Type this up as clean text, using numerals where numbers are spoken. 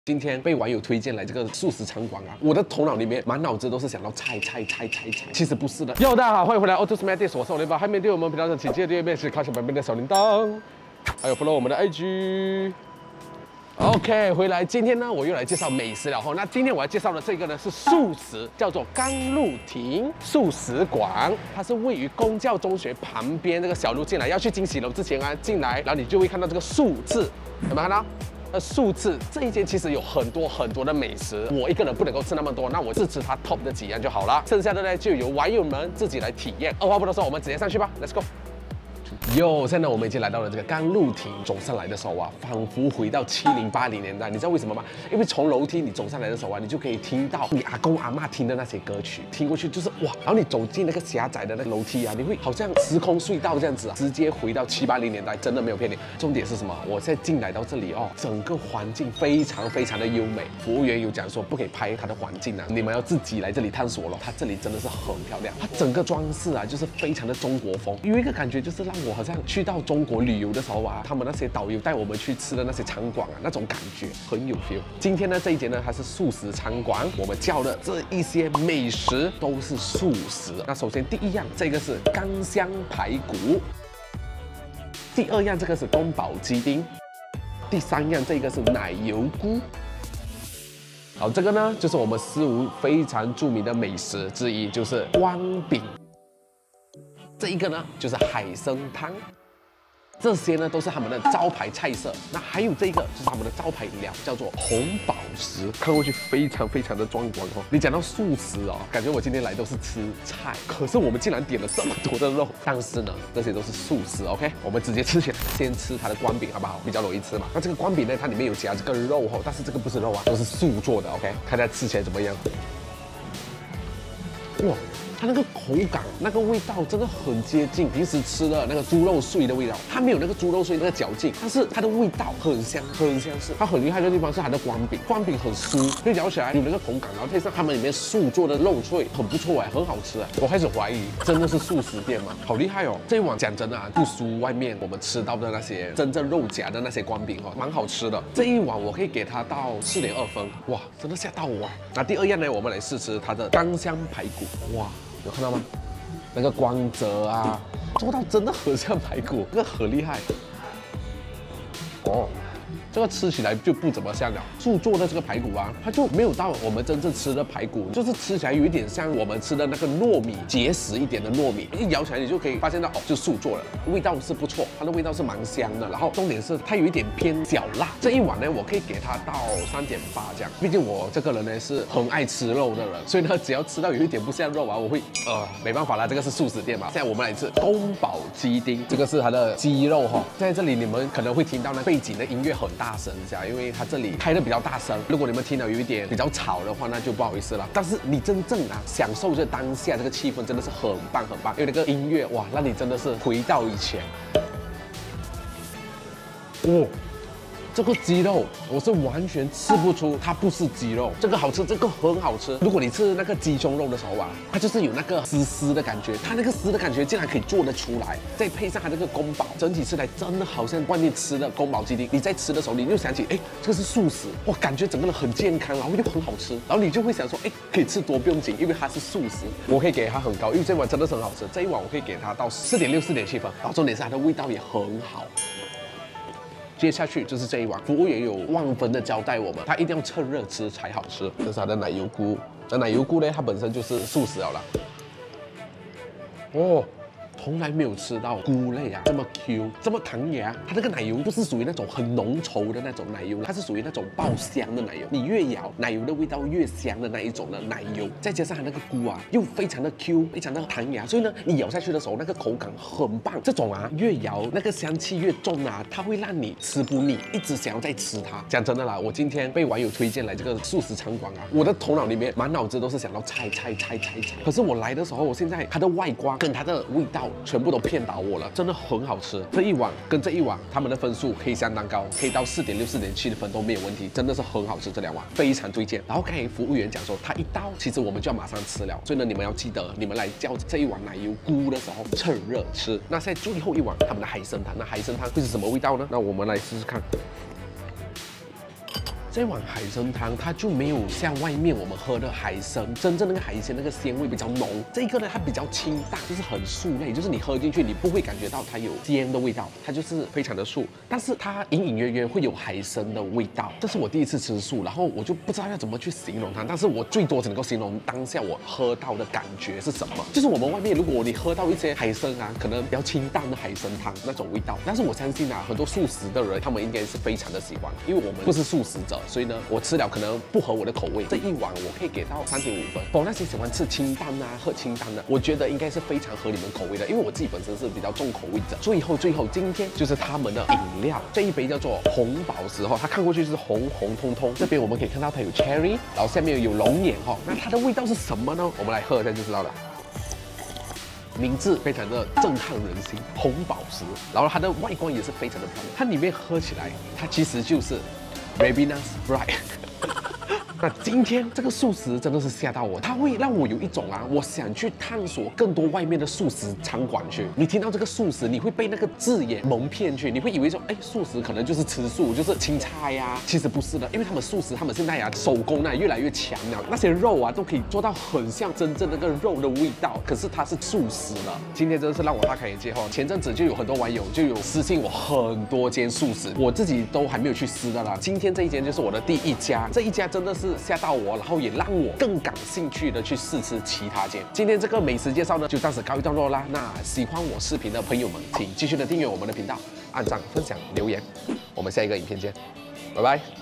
今天被网友推荐来这个素食餐馆啊，我的头脑里面满脑子都是想到菜，其实不是的。大家好，欢迎回来 Auto Smarties， 我是Oliver，还没订阅我们频道的，请记得订阅，并且开启旁边的小铃铛，还有 follow 我们的 IG。OK， 回来，今天呢，我又来介绍美食了哈。那今天我要介绍的这个呢是素食，叫做甘露亭素食馆，它是位于公教中学旁边这个小路进来，要去惊喜楼之前啊，进来，然后你就会看到这个数字，有没有看到？数字这一间其实有很多的美食，我一个人不能够吃那么多，那我只吃它 top 的几样就好了，剩下的呢就由网友们自己来体验。二话不多说，我们直接上去吧 ，Let's go。现在我们已经来到了这个甘露亭，走上来的时候啊，仿佛回到70、80年代。你知道为什么吗？因为从楼梯你走上来的时候啊，你就可以听到你阿公阿嬷听的那些歌曲，听过去就是哇，然后你走进那个狭窄的那个楼梯啊，你会好像时空隧道这样子啊，直接回到70、80年代，真的没有骗你。重点是什么？我现在进来到这里哦，整个环境非常的优美。服务员有讲说不可以拍它的环境啊，你们要自己来这里探索咯。它这里真的是很漂亮，它整个装饰啊就是非常的中国风，有一个感觉就是让我好像去到中国旅游的时候啊，他们那些导游带我们去吃的那些餐馆啊，那种感觉很有 feel。今天呢这一间呢它是素食餐馆，我们叫的这一些美食都是素食。那首先第一样，这个是干香排骨；第二样这个是宫保鸡丁；第三样这个是奶油菇。好，这个呢就是我们思吴非常著名的美食之一，就是光饼。这一个呢就是海参汤，这些呢都是他们的招牌菜色。那还有这个就是他们的招牌饮料，叫做红宝石，看过去非常的壮观哦。你讲到素食哦，感觉我今天来都是吃菜，可是我们竟然点了这么多的肉，但是呢这些都是素食 ，OK？ 我们直接吃起来，先吃它的光饼好不好？比较容易吃嘛。那这个光饼呢，它里面有夹这个肉哦，但是这个不是肉啊，都是素做的 ，OK？ 看它吃起来怎么样？哇！它那个口感、那个味道真的很接近平时吃的那个猪肉碎的味道，它没有那个猪肉碎那个嚼劲，但是它的味道很相似。它很厉害的地方是它的光饼，光饼很酥，就咬起来有那个口感，然后配上他们里面素做的肉脆，很不错哎，很好吃哎。我开始怀疑真的是素食店吗？好厉害哦！这一碗讲真的啊，不输外面我们吃到的那些真正肉夹的那些光饼哦，蛮好吃的。这一碗我可以给它到4.2分，哇，真的吓到我啊！那第二样呢，我们来试吃它的干香排骨，哇。有看到吗？那个光泽啊，做到真的很像排骨，这个很厉害。哦，这个吃起来就不怎么像了。素做的这个排骨啊，它就没有到我们真正吃的排骨，就是吃起来有一点像我们吃的那个糯米，结实一点的糯米，一咬起来你就可以发现到哦，就素做了，味道是不错，它的味道是蛮香的。然后重点是它有一点偏小辣。这一碗呢，我可以给它到3.8这样，毕竟我这个人呢是很爱吃肉的人，所以呢只要吃到有一点不像肉啊，我会没办法啦，这个是素食店嘛。现在我们来吃宫保鸡丁，这个是它的鸡肉哈。在这里你们可能会听到那背景的音乐很大声一下，因为它这里开的比较大声，如果你们听到有一点比较吵的话，那就不好意思了。但是你真正啊享受这当下这个气氛，真的是很棒，因为那个音乐哇，让你真的是回到以前。哦。这个鸡肉我是完全吃不出它不是鸡肉，这个好吃，这个很好吃。如果你吃那个鸡胸肉的时候啊，它就是有那个丝的感觉，它那个丝的感觉竟然可以做得出来，再配上它这个宫保，整体吃来真的好像外面吃的宫保鸡丁。你在吃的时候，你就想起，哎，这个是素食，哇，感觉整个人很健康，然后又很好吃，然后你就会想说，哎，可以吃多不用紧，因为它是素食。我可以给它很高，因为这碗真的是很好吃，这一碗我可以给它到4.6、4.7分，然后重点是它的味道也很好。接下去就是这一碗，服务员有万分的交代我们，它一定要趁热吃才好吃。这是它的奶油菇，那奶油菇呢，它本身就是素食了啦。哦。从来没有吃到菇类啊这么 Q 这么弹牙，它这个奶油不是属于那种很浓稠的那种奶油，它是属于那种爆香的奶油，你越咬奶油的味道越香的那一种的奶油，再加上它那个菇啊又非常的 Q， 非常的弹牙，所以呢你咬下去的时候那个口感很棒。这种啊越咬那个香气越重啊，它会让你吃不腻，一直想要再吃它。讲真的啦，我今天被网友推荐来这个素食餐馆啊，我的头脑里面满脑子都是想到菜，可是我来的时候，我现在它的外观跟它的味道全部都骗倒我了，真的很好吃。这一碗跟这一碗，他们的分数可以相当高，可以到4.6、4.7的分都没有问题，真的是很好吃。这2碗非常推荐。然后刚才服务员讲说，他一到，其实我们就要马上吃了，所以呢，你们要记得，你们来叫这一碗奶油菇的时候，趁热吃。那现在最后一碗他们的海参汤，那海参汤会是什么味道呢？那我们来试试看。 这碗海参汤它就没有像外面我们喝的海参真正那个海鲜那个鲜味比较浓。这个呢，它比较清淡，就是很素类，就是你喝进去你不会感觉到它有鲜的味道，它就是非常的素，但是它隐隐约约会有海参的味道。这是我第一次吃素，然后我就不知道要怎么去形容它，但是我最多只能够形容当下我喝到的感觉是什么。就是我们外面如果你喝到一些海参啊，可能比较清淡的海参汤那种味道，但是我相信啊，很多素食的人他们应该是非常的喜欢，因为我们不是素食者，所以呢，我吃了可能不合我的口味。这一碗我可以给到3.5分。我那些喜欢吃清淡啊、喝清淡的，我觉得应该是非常合你们口味的，因为我自己本身是比较重口味者。最后，今天就是他们的饮料，这一杯叫做红宝石哈，它看过去是红红彤彤，这边我们可以看到它有 cherry， 然后下面有龙眼哈，那它的味道是什么呢？我们来喝一下就知道了。名字非常的震撼人心，红宝石，然后它的外观也是非常的漂亮，它里面喝起来，它其实就是 Ribena Sprite。那今天这个素食真的是吓到我，它会让我有一种啊，我想去探索更多外面的素食餐馆去。你听到这个素食，你会被那个字眼蒙骗去，你会以为说，哎，素食可能就是吃素，就是青菜呀。其实不是的，因为他们素食，他们现在啊手工啊越来越强了，那些肉啊都可以做到很像真正那个肉的味道，可是它是素食了。今天真的是让我大开眼界哈！前阵子就有很多网友就有私信我很多间素食，我自己都还没有去试的啦。今天这一间就是我的第一家，这一家真的是吓到我，然后也让我更感兴趣的去试吃其他间。今天这个美食介绍呢，就暂时告一段落啦。那喜欢我视频的朋友们，请继续的订阅我们的频道，按赞、分享、留言。我们下一个影片见，拜拜。